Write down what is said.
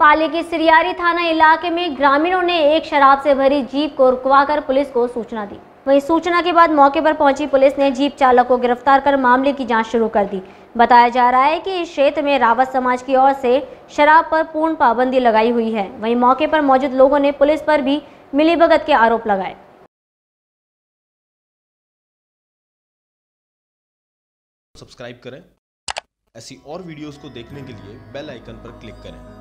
पाली के सिरियारी थाना इलाके में ग्रामीणों ने एक शराब से भरी जीप को रुकवाकर पुलिस को सूचना दी। वहीं सूचना के बाद मौके पर पहुंची पुलिस ने जीप चालक को गिरफ्तार कर मामले की जांच शुरू कर दी। बताया जा रहा है कि इस क्षेत्र में रावत समाज की ओर से शराब पर पूर्ण पाबंदी लगाई हुई है। वहीं मौके पर मौजूद लोगों ने पुलिस पर भी मिलीभगत के आरोप लगाए। सब्सक्राइब करें। ऐसी और वीडियोस को देखने के लिए बेल आइकन पर क्लिक करें।